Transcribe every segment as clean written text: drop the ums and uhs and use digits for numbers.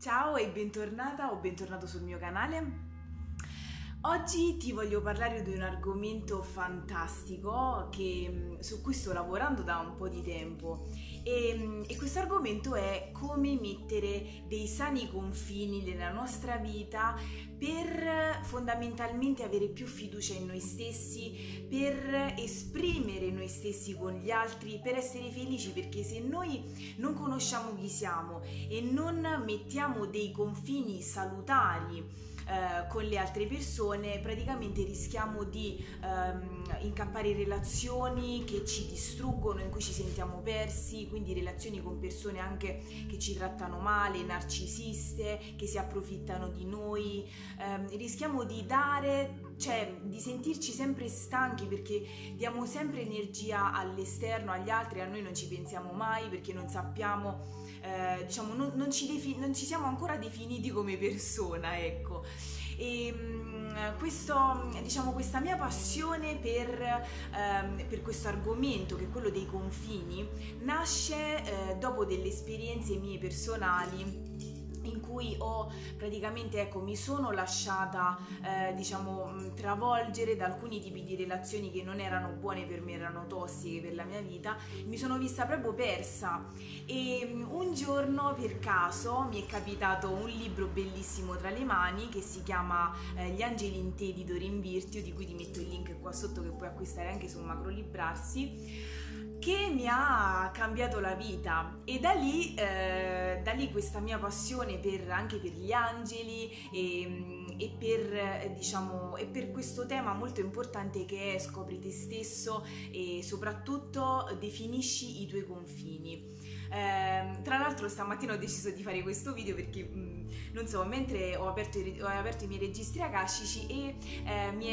Ciao e bentornata o bentornato sul mio canale. Oggi ti voglio parlare di un argomento fantastico su cui sto lavorando da un po' di tempo e questo argomento è come mettere dei sani confini nella nostra vita per fondamentalmente avere più fiducia in noi stessi, per esprimere noi stessi con gli altri, per essere felici, perché se noi non conosciamo chi siamo e non mettiamo dei confini salutari con le altre persone, praticamente rischiamo di incappare in relazioni che ci distruggono, in cui ci sentiamo persi, quindi relazioni con persone anche che ci trattano male, narcisiste, che si approfittano di noi, rischiamo di di sentirci sempre stanchi perché diamo sempre energia all'esterno, agli altri, a noi non ci pensiamo mai perché non sappiamo, non ci siamo ancora definiti come persona, ecco. E questa mia passione per questo argomento, che è quello dei confini, nasce dopo delle esperienze mie personali in cui mi sono lasciata travolgere da alcuni tipi di relazioni che non erano buone per me, erano tossiche per la mia vita. Mi sono vista proprio persa e un giorno per caso mi è capitato un libro bellissimo tra le mani che si chiama Gli angeli in te di Doreen Virtue, di cui ti metto il link qua sotto, che puoi acquistare anche su Macrolibrarsi, che mi ha cambiato la vita. E da lì questa mia passione anche per gli angeli e per questo tema molto importante che è scopri te stesso e soprattutto definisci i tuoi confini. Tra l'altro stamattina ho deciso di fare questo video perché non so, mentre ho aperto i miei registri akashici e mi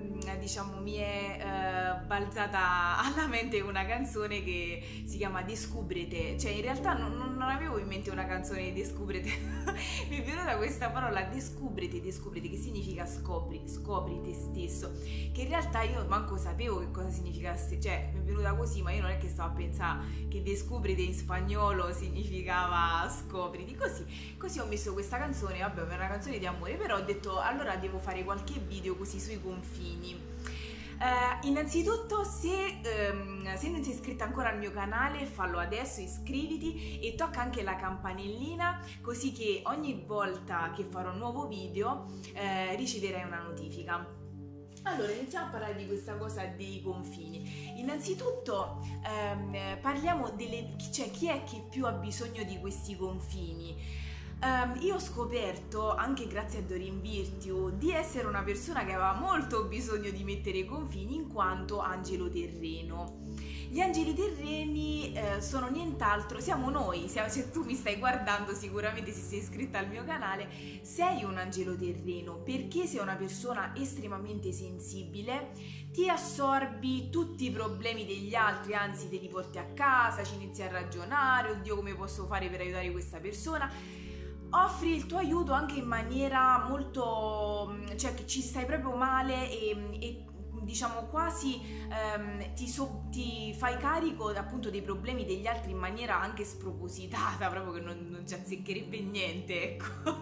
è balzata alla mente una canzone che si chiama Descubrete. Cioè in realtà non avevo in mente una canzone di Descubrete mi è venuta questa parola Descubrete, che significa scopri te stesso, che in realtà io manco sapevo che cosa significasse, cioè mi è venuta così, ma io non è che stavo a pensare che Descubrete in spagnolo significava scopriti, così ho messo questa canzone. Vabbè, è una canzone di amore, però ho detto allora devo fare qualche video così sui confini. Innanzitutto se non sei iscritta ancora al mio canale, fallo adesso, iscriviti e tocca anche la campanellina, così che ogni volta che farò un nuovo video riceverai una notifica. Allora, iniziamo a parlare di questa cosa dei confini. Innanzitutto parliamo chi è che più ha bisogno di questi confini. Io ho scoperto, anche grazie a Doreen Virtue, di essere una persona che aveva molto bisogno di mettere confini in quanto angelo terreno. Gli angeli terreni sono nient'altro, siamo noi. Se tu mi stai guardando, sicuramente, se sei iscritta al mio canale, sei un angelo terreno, perché sei una persona estremamente sensibile, ti assorbi tutti i problemi degli altri, anzi te li porti a casa, ci inizi a ragionare, oddio come posso fare per aiutare questa persona. Offri il tuo aiuto anche in maniera molto, cioè che ci stai proprio male e quasi ti fai carico appunto dei problemi degli altri in maniera anche spropositata, proprio che non ci azzeccherebbe niente, ecco.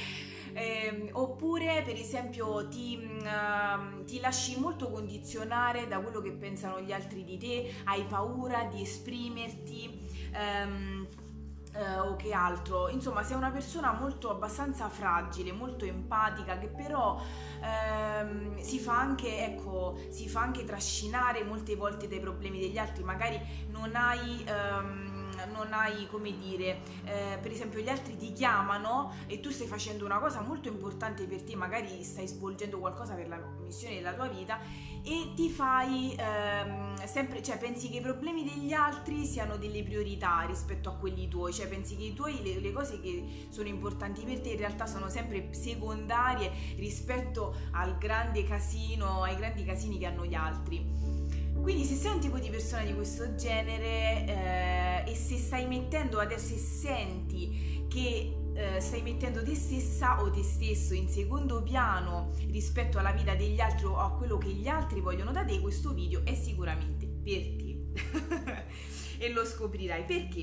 Oppure per esempio ti lasci molto condizionare da quello che pensano gli altri di te, hai paura di esprimerti, o che altro, insomma sei una persona abbastanza fragile, molto empatica, che però si fa anche trascinare molte volte dai problemi degli altri. Magari non hai come dire, per esempio gli altri ti chiamano e tu stai facendo una cosa molto importante per te, magari stai svolgendo qualcosa per la missione della tua vita e ti fai pensi che i problemi degli altri siano delle priorità rispetto a quelli tuoi, cioè pensi che i tuoi, le cose che sono importanti per te in realtà sono sempre secondarie rispetto ai grandi casini che hanno gli altri. Quindi se sei un tipo di persona di questo genere e se stai mettendo adesso e senti che stai mettendo te stessa o te stesso in secondo piano rispetto alla vita degli altri o a quello che gli altri vogliono da te, questo video è sicuramente per te e lo scoprirai. Perché?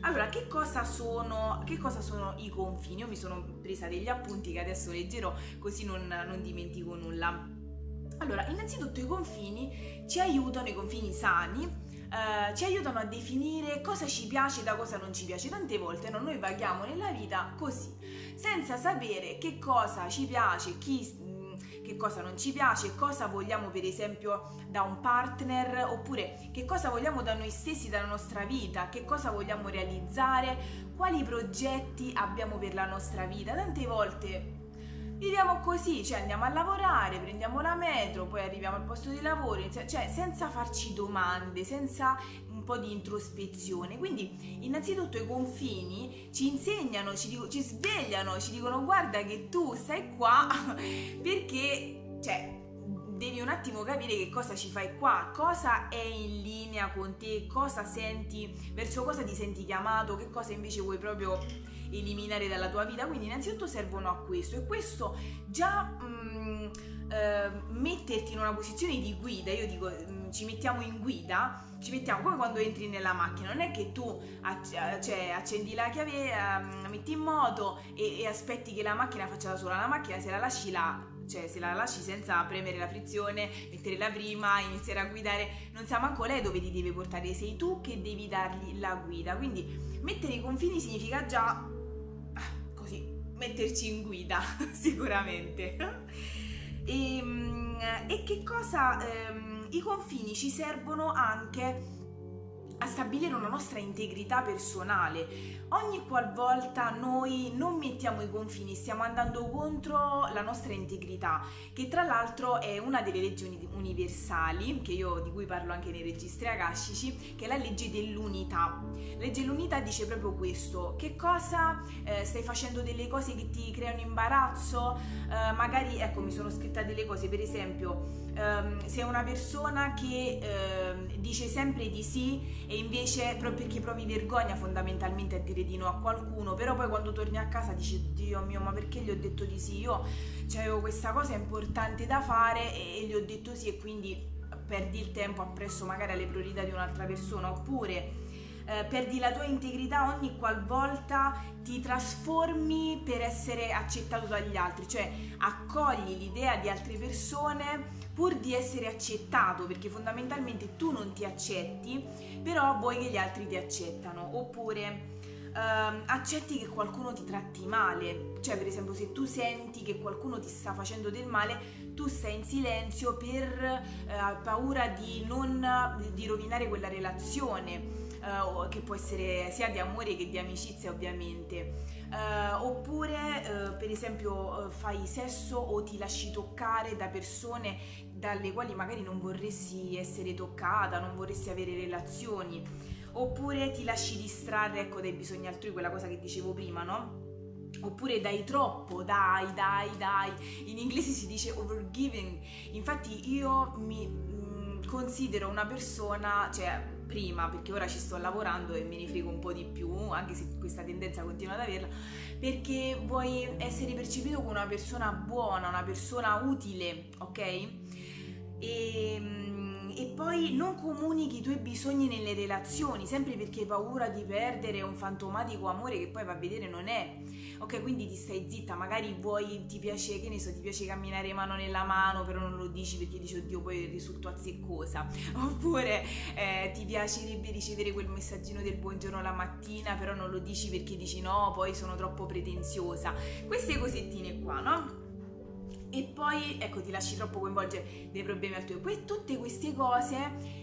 Allora, che cosa sono i confini? Io mi sono presa degli appunti che adesso leggerò, così non dimentico nulla. Allora, innanzitutto i confini ci aiutano, i confini sani, ci aiutano a definire cosa ci piace da cosa non ci piace. Tante volte noi vaghiamo nella vita così, senza sapere che cosa ci piace, che cosa non ci piace, cosa vogliamo per esempio da un partner, oppure che cosa vogliamo da noi stessi, dalla nostra vita, che cosa vogliamo realizzare, quali progetti abbiamo per la nostra vita. Tante volte viviamo così, cioè andiamo a lavorare, prendiamo la metro, poi arriviamo al posto di lavoro, cioè senza farci domande, senza un po' di introspezione. Quindi innanzitutto i confini ci insegnano, ci svegliano, ci dicono guarda che tu stai qua perché, cioè, devi un attimo capire che cosa ci fai qua, cosa è in linea con te, cosa senti, verso cosa ti senti chiamato, che cosa invece vuoi proprio eliminare dalla tua vita. Quindi innanzitutto servono a questo, e questo già metterti in una posizione di guida. Io dico, ci mettiamo in guida, ci mettiamo come quando entri nella macchina. Non è che tu accendi la chiave, metti in moto e aspetti che la macchina faccia da sola. La macchina se la lasci là, cioè se la lasci senza premere la frizione, mettere la prima, iniziare a guidare, non sa manco lei dove ti deve portare, sei tu che devi dargli la guida. Quindi mettere i confini significa già così metterci in guida sicuramente. E che cosa i confini ci servono anche a stabilire una nostra integrità personale. Ogni qualvolta noi non mettiamo i confini stiamo andando contro la nostra integrità, che tra l'altro è una delle leggi universali, di cui parlo anche nei registri akashici, che è la legge dell'unità. La legge dell'unità dice proprio questo: che cosa stai facendo delle cose che ti creano imbarazzo, magari, ecco, mi sono scritta delle cose, per esempio sei una persona che dice sempre di sì, e invece proprio perché provi vergogna fondamentalmente a dire di no a qualcuno, però poi quando torni a casa dici Dio mio, ma perché gli ho detto di sì? Io avevo questa cosa importante da fare e gli ho detto sì, e quindi perdi il tempo appresso magari alle priorità di un'altra persona. Oppure perdi la tua integrità ogni qualvolta ti trasformi per essere accettato dagli altri, cioè accogli l'idea di altre persone pur di essere accettato, perché fondamentalmente tu non ti accetti, però vuoi che gli altri ti accettano. Oppure accetti che qualcuno ti tratti male, cioè per esempio se tu senti che qualcuno ti sta facendo del male, tu stai in silenzio per paura di rovinare quella relazione, che può essere sia di amore che di amicizia ovviamente. Oppure per esempio fai sesso o ti lasci toccare da persone dalle quali magari non vorresti essere toccata, non vorresti avere relazioni. Oppure ti lasci distrarre, ecco, dai bisogni altrui, quella cosa che dicevo prima, no? Oppure dai troppo, dai, in inglese si dice overgiving. Infatti io mi considero una persona, cioè prima, perché ora ci sto lavorando e me ne frego un po' di più, anche se questa tendenza continua ad averla, perché vuoi essere percepito come una persona buona, una persona utile, ok? E poi non comunichi i tuoi bisogni nelle relazioni, sempre perché hai paura di perdere un fantomatico amore che poi va a vedere non è, ok? Quindi ti stai zitta, magari ti piace, che ne so, ti piace camminare mano nella mano, però non lo dici perché dici oddio poi risulto azzeccosa. Oppure ti piacerebbe ricevere quel messaggino del buongiorno la mattina, però non lo dici perché dici no, poi sono troppo pretenziosa. Queste cosettine qua, no? E poi, ecco, ti lasci troppo coinvolgere dei problemi altrui. Tutte queste cose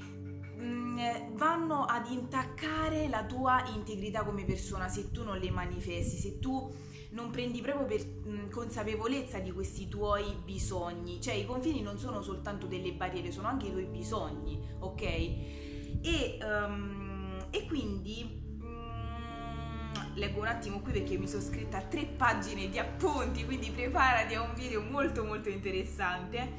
vanno ad intaccare la tua integrità come persona se tu non le manifesti, se tu non prendi proprio per consapevolezza di questi tuoi bisogni. Cioè i confini non sono soltanto delle barriere, sono anche i tuoi bisogni, ok? E quindi leggo un attimo qui perché mi sono scritta 3 pagine di appunti, quindi preparati a un video molto molto interessante.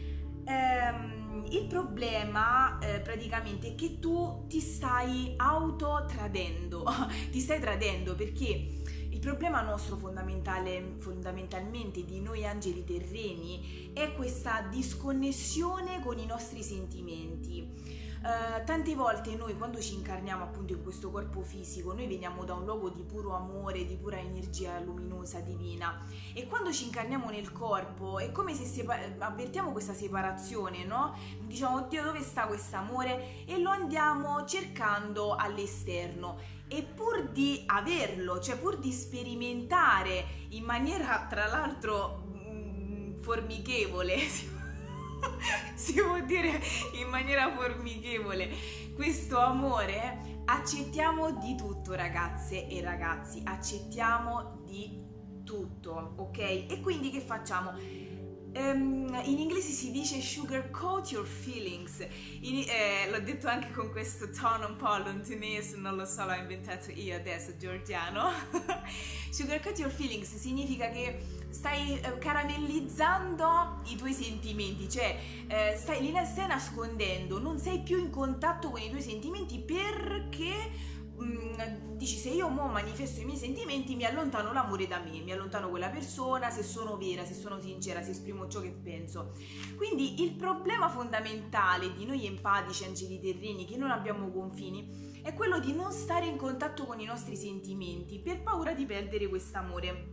Il problema praticamente è che tu ti stai autotradendo, ti stai tradendo, perché il problema nostro fondamentalmente di noi angeli terreni è questa disconnessione con i nostri sentimenti. Tante volte noi quando ci incarniamo appunto in questo corpo fisico, noi veniamo da un luogo di puro amore, di pura energia luminosa, divina, e quando ci incarniamo nel corpo è come se avvertiamo questa separazione, no? Diciamo, oddio, dove sta questo amore? E lo andiamo cercando all'esterno, e pur di averlo, cioè pur di sperimentare in maniera tra l'altro formichevole, si può dire in maniera formichevole, questo amore, accettiamo di tutto, ragazze e ragazzi, accettiamo di tutto, ok? E quindi che facciamo? In inglese si dice sugarcoat your feelings, l'ho detto anche con questo tono un po' lontanese, non lo so, l'ho inventato io adesso, georgiano. Sugarcoat your feelings significa che stai caramellizzando i tuoi sentimenti, cioè li stai nascondendo, non sei più in contatto con i tuoi sentimenti perché dici, se io mo manifesto i miei sentimenti mi allontano l'amore da me, mi allontano quella persona, se sono vera, se sono sincera, se esprimo ciò che penso. Quindi il problema fondamentale di noi empatici, angeli terreni, che non abbiamo confini, è quello di non stare in contatto con i nostri sentimenti per paura di perdere quest'amore.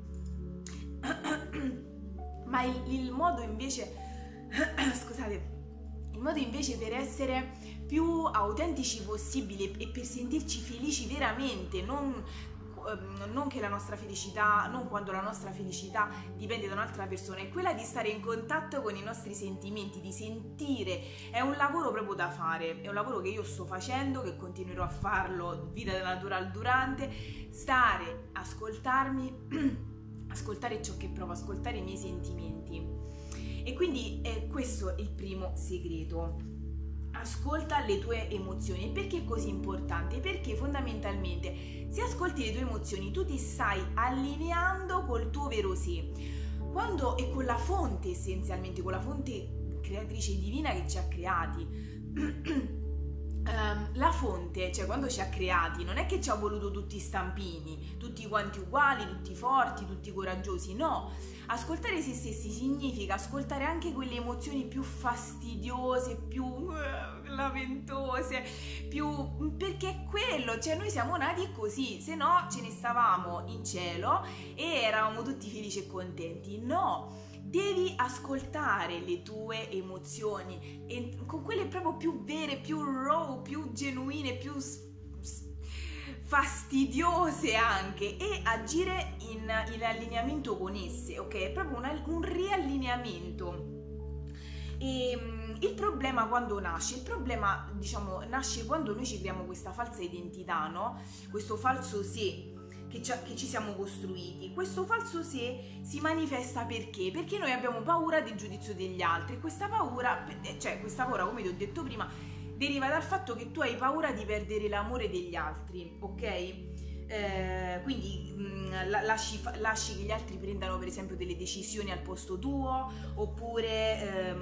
Ma il modo invece scusate, il modo invece per essere più autentici possibile e per sentirci felici veramente, non che la nostra felicità, non quando la nostra felicità dipende da un'altra persona, è quella di stare in contatto con i nostri sentimenti, di sentire. È un lavoro proprio da fare, è un lavoro che io sto facendo, che continuerò a farlo vita natural durante, stare, ascoltarmi, ascoltare ciò che provo, ascoltare i miei sentimenti. E quindi questo è il primo segreto. Ascolta le tue emozioni. Perché è così importante? Perché fondamentalmente se ascolti le tue emozioni tu ti stai allineando col tuo vero sé, quando è con la fonte, essenzialmente con la fonte creatrice divina che ci ha creati. La fonte, cioè quando ci ha creati, non è che ci ha voluto tutti stampini, tutti quanti uguali, tutti forti, tutti coraggiosi, no. Ascoltare se stessi significa ascoltare anche quelle emozioni più fastidiose, più lamentose, perché è quello, cioè noi siamo nati così, se no ce ne stavamo in cielo e eravamo tutti felici e contenti. No, devi ascoltare le tue emozioni e con quelle proprio più vere, più raw, più genuine, più fastidiose anche, e agire in allineamento con esse, ok? È proprio un riallineamento. E il problema quando nasce? Il problema, diciamo, nasce quando noi ci creiamo questa falsa identità, no? Questo falso sé che ci siamo costruiti. Questo falso sé si manifesta perché? Perché noi abbiamo paura del giudizio degli altri. Questa paura, come ti ho detto prima, deriva dal fatto che tu hai paura di perdere l'amore degli altri, ok? Quindi lasci che gli altri prendano per esempio delle decisioni al posto tuo, oppure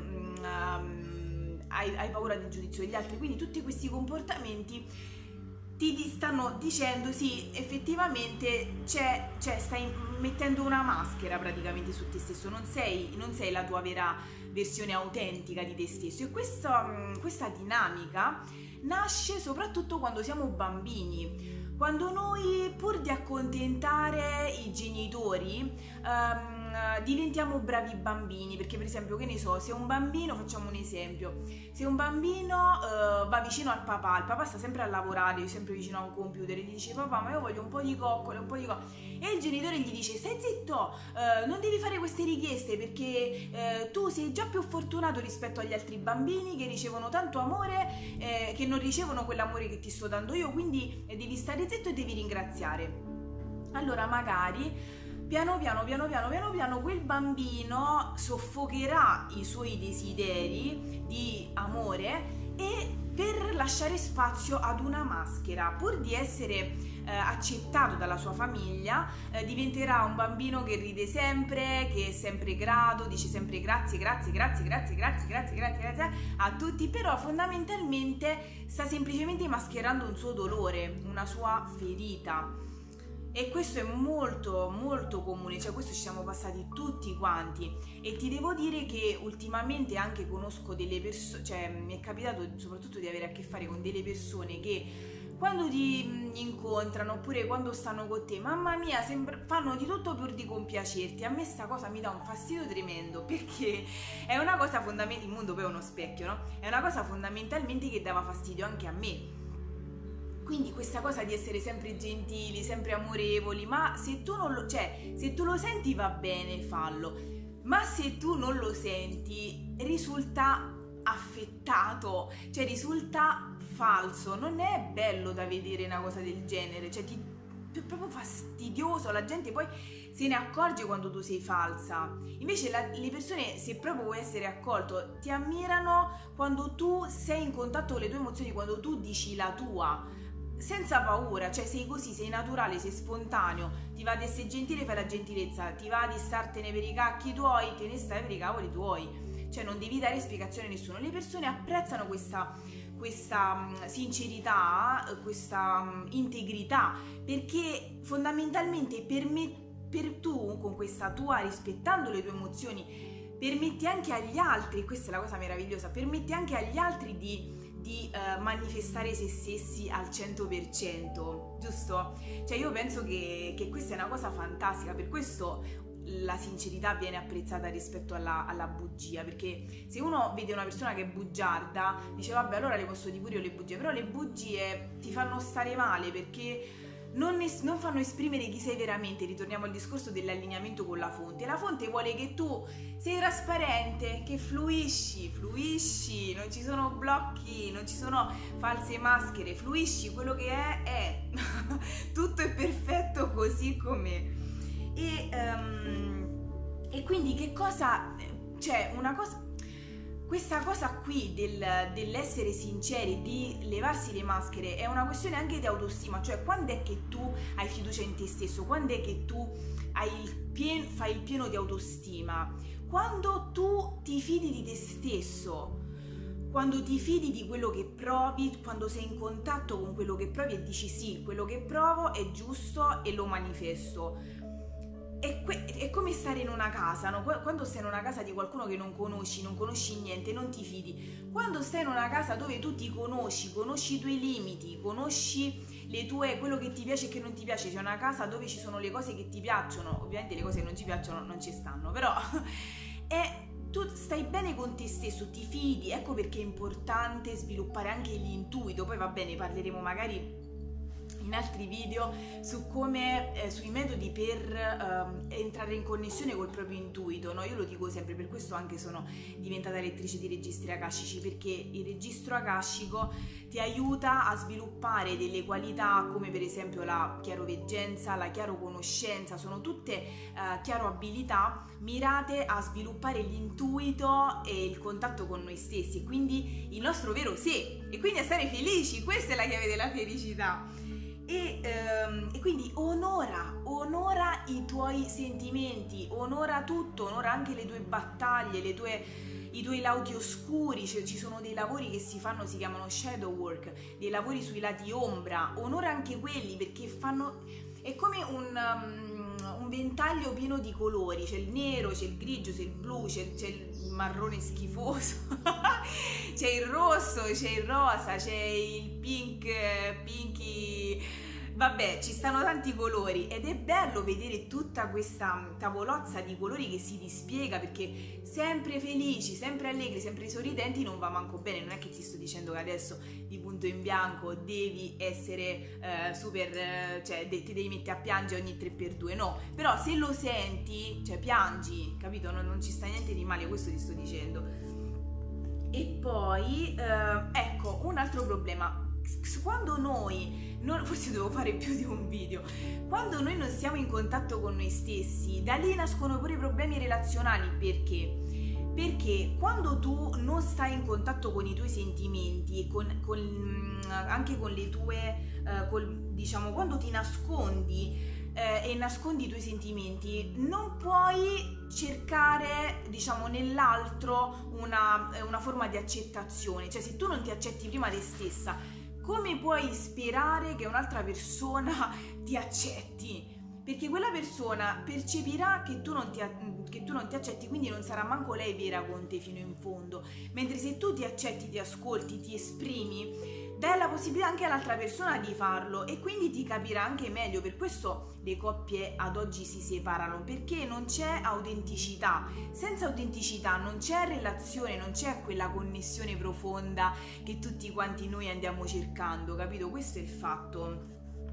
hai paura del giudizio degli altri. Quindi tutti questi comportamenti ti stanno dicendo sì, effettivamente stai mettendo una maschera praticamente su te stesso, non sei la tua vera versione autentica di te stesso. E questa dinamica nasce soprattutto quando siamo bambini, quando noi, pur di accontentare i genitori, diventiamo bravi bambini. Perché per esempio, che ne so, se un bambino, facciamo un esempio, se un bambino va vicino al papà, il papà sta sempre a lavorare, sempre vicino a un computer, e gli dice papà ma io voglio un po' di coccole, e il genitore gli dice stai zitto, non devi fare queste richieste perché tu sei già più fortunato rispetto agli altri bambini che ricevono tanto amore, che non ricevono quell'amore che ti sto dando io, quindi devi stare zitto e devi ringraziare. Allora magari piano piano quel bambino soffocherà i suoi desideri di amore e per lasciare spazio ad una maschera, pur di essere accettato dalla sua famiglia, diventerà un bambino che ride sempre, che è sempre grato, dice sempre grazie a tutti, però fondamentalmente sta semplicemente mascherando un suo dolore, una sua ferita. E questo è molto molto comune, cioè questo ci siamo passati tutti quanti, e ti devo dire che ultimamente anche conosco delle persone, cioè mi è capitato soprattutto di avere a che fare con delle persone che quando ti incontrano oppure quando stanno con te, mamma mia, fanno di tutto pur di compiacerti. A me sta cosa mi dà un fastidio tremendo, perché è una cosa fondamentalmente, il mondo poi è uno specchio, no? È una cosa fondamentalmente che dava fastidio anche a me. Quindi questa cosa di essere sempre gentili, sempre amorevoli, ma se tu non lo, cioè, se tu lo senti va bene, fallo. Ma se tu non lo senti, risulta affettato, cioè risulta falso. Non è bello da vedere una cosa del genere, cioè è proprio fastidioso. La gente poi se ne accorge quando tu sei falsa. Invece le persone, se proprio vuoi essere accolto, ti ammirano quando tu sei in contatto con le tue emozioni, quando tu dici la tua senza paura, cioè sei così, sei naturale, sei spontaneo, ti va di essere gentile, fai la gentilezza, ti va di startene per i cacchi tuoi, te ne stai per i cavoli tuoi, cioè non devi dare spiegazione a nessuno. Le persone apprezzano questa sincerità, questa integrità, perché fondamentalmente per tu, con questa tua, rispettando le tue emozioni, permetti anche agli altri, questa è la cosa meravigliosa, permetti anche agli altri di manifestare se stessi al 100%, giusto? Cioè io penso che questa è una cosa fantastica, per questo la sincerità viene apprezzata rispetto alla bugia, perché se uno vede una persona che è bugiarda dice vabbè, allora le posso dire pure io le bugie, però le bugie ti fanno stare male perché non fanno esprimere chi sei veramente. Ritorniamo al discorso dell'allineamento con la fonte. La fonte vuole che tu sei trasparente, che fluisci, non ci sono blocchi, non ci sono false maschere, fluisci, quello che è tutto è perfetto così com'è. E quindi che cosa, cioè una cosa, questa cosa qui dell'essere sinceri, di levarsi le maschere, è una questione anche di autostima. Cioè quando è che tu hai fiducia in te stesso, quando è che tu fai il pieno di autostima, quando tu ti fidi di te stesso, quando ti fidi di quello che provi, quando sei in contatto con quello che provi e dici sì, quello che provo è giusto e lo manifesto. È come stare in una casa, no? Quando stai in una casa di qualcuno che non conosci niente, non ti fidi. Quando stai in una casa dove tu ti conosci i tuoi limiti, conosci quello che ti piace e che non ti piace, c'è una casa dove ci sono le cose che ti piacciono, ovviamente le cose che non ci piacciono non ci stanno, però tu stai bene con te stesso, ti fidi. Ecco perché è importante sviluppare anche l'intuito. Poi va bene, parleremo magari in altri video su come sui metodi per entrare in connessione col proprio intuito, no? Io lo dico sempre, per questo anche sono diventata lettrice di registri akashici, perché il registro akashico ti aiuta a sviluppare delle qualità come per esempio la chiaroveggenza, la chiaroconoscenza. Sono tutte chiaroabilità mirate a sviluppare l'intuito e il contatto con noi stessi, e quindi il nostro vero sé, e quindi a stare felici. Questa è la chiave della felicità. E quindi onora i tuoi sentimenti, onora tutto, onora anche le tue battaglie, i tuoi lati oscuri. Ci sono dei lavori che si fanno, si chiamano shadow work, dei lavori sui lati ombra. Onora anche quelli, perché è come un ventaglio pieno di colori, c'è il nero, c'è il grigio, c'è il blu, c'è il marrone schifoso, c'è il rosso, c'è il rosa, c'è il pinky, vabbè, ci stanno tanti colori, ed è bello vedere tutta questa tavolozza di colori che si dispiega, perché sempre felici, sempre allegri, sempre sorridenti non va manco bene. Non è che ti sto dicendo che adesso di punto in bianco devi essere cioè ti devi mettere a piangere ogni 3x2, no, però se lo senti, cioè piangi, capito? Non ci sta niente di male, questo ti sto dicendo. E poi ecco un altro problema: quando forse devo fare più di un video, quando noi non siamo in contatto con noi stessi, da lì nascono pure i problemi relazionali. Perché quando tu non stai in contatto con i tuoi sentimenti, anche con le tue diciamo, quando ti nascondi e nascondi i tuoi sentimenti, non puoi cercare, diciamo, nell'altro una forma di accettazione. Cioè se tu non ti accetti prima te stessa, come puoi sperare che un'altra persona ti accetti? Perché quella persona percepirà che tu non ti accetti, quindi non sarà manco lei vera con te fino in fondo. Mentre se tu ti accetti, ti ascolti, ti esprimi, dai la possibilità anche all'altra persona di farlo e quindi ti capirà anche meglio. Per questo le coppie ad oggi si separano, perché non c'è autenticità. Senza autenticità non c'è relazione, non c'è quella connessione profonda che tutti quanti noi andiamo cercando, capito? Questo è il fatto.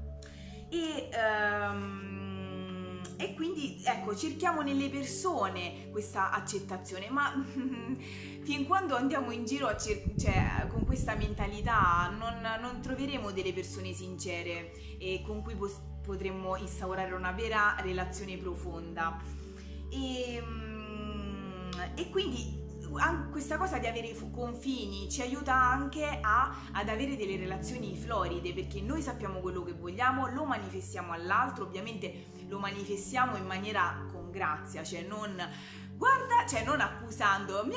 E quindi ecco, cerchiamo nelle persone questa accettazione, ma fin quando andiamo in giro con questa mentalità non troveremo delle persone sincere e con cui potremmo instaurare una vera relazione profonda. E quindi questa cosa di avere confini ci aiuta anche ad avere delle relazioni floride, perché noi sappiamo quello che vogliamo, lo manifestiamo all'altro, ovviamente lo manifestiamo in maniera con grazia, cioè non accusando, non mi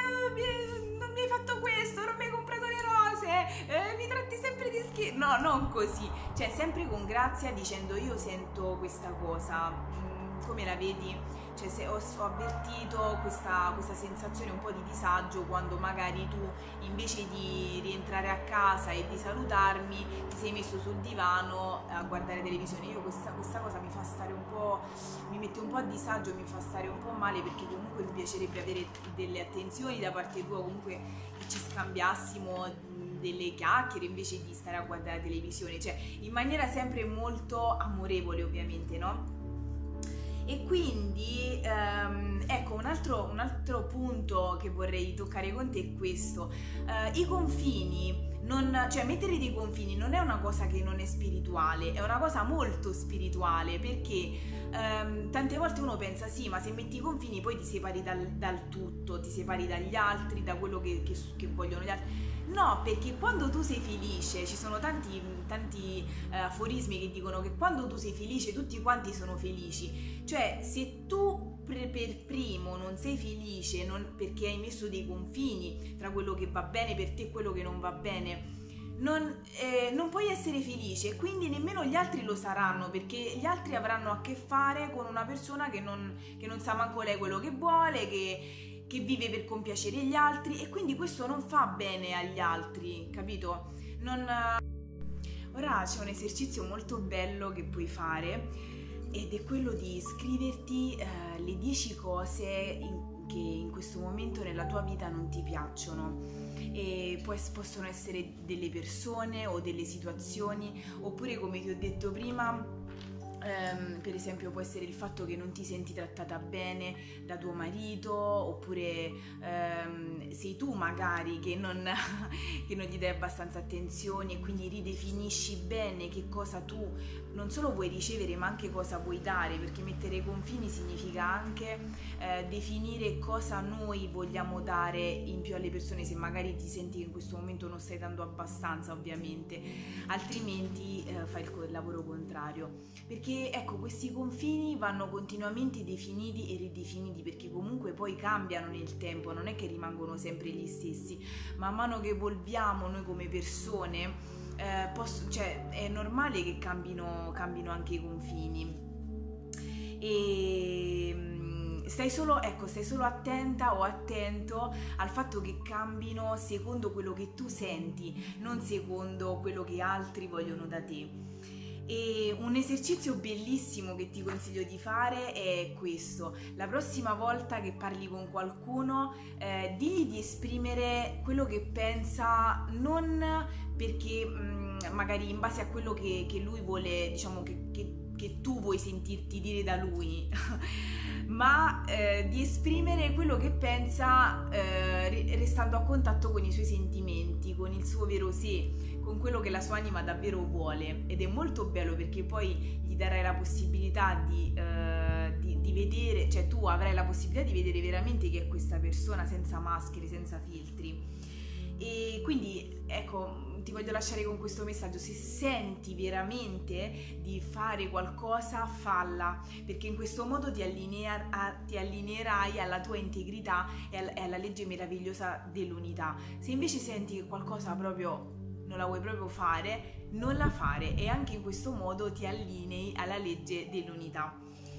hai fatto questo, non mi hai comprato le rose, mi tratti sempre di schifo, no, non così, cioè sempre con grazia, dicendo io sento questa cosa, come la vedi? Cioè se ho avvertito questa sensazione un po' di disagio quando magari tu invece di rientrare a casa e di salutarmi ti sei messo sul divano a guardare televisione. Io questa cosa mi fa stare un po', mi mette un po' a disagio, mi fa stare un po' male, perché comunque mi piacerebbe avere delle attenzioni da parte tua, comunque che ci scambiassimo delle chiacchiere invece di stare a guardare la televisione, cioè in maniera sempre molto amorevole, ovviamente, no? E quindi ecco, un altro punto che vorrei toccare con te è questo. I confini, cioè mettere dei confini non è una cosa che non è spirituale, è una cosa molto spirituale, perché tante volte uno pensa sì, ma se metti i confini poi ti separi dal tutto, ti separi dagli altri, da quello che vogliono gli altri. No, perché quando tu sei felice, ci sono tanti aforismi che dicono che quando tu sei felice tutti quanti sono felici. Cioè, se tu per primo non sei felice perché hai messo dei confini tra quello che va bene per te e quello che non va bene, non puoi essere felice, e quindi nemmeno gli altri lo saranno, perché gli altri avranno a che fare con una persona che non sa manco lei quello che vuole, che vive per compiacere gli altri, e quindi questo non fa bene agli altri, capito? Ora c'è un esercizio molto bello che puoi fare, ed è quello di scriverti le 10 cose che in questo momento nella tua vita non ti piacciono, e possono essere delle persone o delle situazioni, oppure, come ti ho detto prima, per esempio può essere il fatto che non ti senti trattata bene da tuo marito, oppure sei tu magari che non gli dai abbastanza attenzione, e quindi ridefinisci bene che cosa tu non solo vuoi ricevere ma anche cosa vuoi dare, perché mettere confini significa anche definire cosa noi vogliamo dare in più alle persone, se magari ti senti che in questo momento non stai dando abbastanza, ovviamente, altrimenti fai il lavoro contrario, perché ecco, questi confini vanno continuamente definiti e ridefiniti, perché comunque poi cambiano nel tempo, non è che rimangono sempre gli stessi. Man mano che evolviamo noi come persone, cioè è normale che cambino anche i confini, e stai solo attenta o attento al fatto che cambino secondo quello che tu senti, non secondo quello che altri vogliono da te. E un esercizio bellissimo che ti consiglio di fare è questo: la prossima volta che parli con qualcuno, digli di esprimere quello che pensa, non perché magari in base a quello che lui vuole, diciamo che tu vuoi sentirti dire da lui ma di esprimere quello che pensa restando a contatto con i suoi sentimenti, con il suo vero sé, con quello che la sua anima davvero vuole. Ed è molto bello, perché poi gli darai la possibilità di vedere, cioè tu avrai la possibilità di vedere veramente chi è questa persona, senza maschere, senza filtri. E quindi ecco, ti voglio lasciare con questo messaggio: se senti veramente di fare qualcosa, falla, perché in questo modo ti allineerai alla tua integrità e alla legge meravigliosa dell'unità. Se invece senti che qualcosa proprio non la vuoi proprio fare, non la fare, e anche in questo modo ti allinei alla legge dell'unità.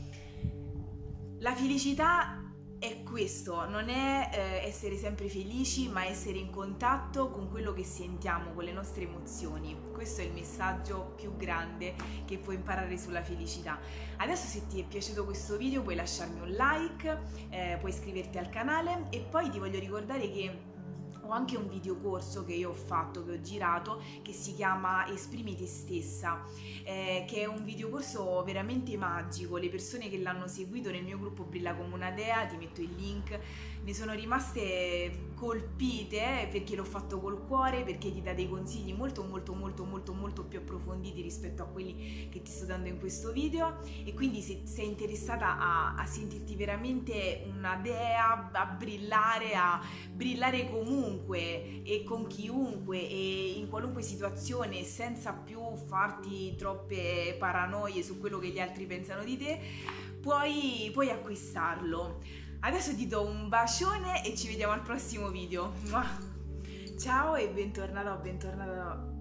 La felicità è questo, non è essere sempre felici, ma essere in contatto con quello che sentiamo, con le nostre emozioni. Questo è il messaggio più grande che puoi imparare sulla felicità. Adesso, se ti è piaciuto questo video, puoi lasciarmi un like, puoi iscriverti al canale, e poi ti voglio ricordare che ho anche un videocorso che io ho fatto, che ho girato, che si chiama Esprimi te stessa, che è un videocorso veramente magico. Le persone che l'hanno seguito nel mio gruppo Brilla come una dea, ti metto il link, ne sono rimaste colpite perché l'ho fatto col cuore, perché ti dà dei consigli molto più approfonditi rispetto a quelli che ti sto dando in questo video. E quindi, se sei interessata a sentirti veramente una dea, a brillare comunque e con chiunque e in qualunque situazione, senza più farti troppe paranoie su quello che gli altri pensano di te, puoi acquistarlo. Adesso ti do un bacione e ci vediamo al prossimo video. Ciao e bentornato.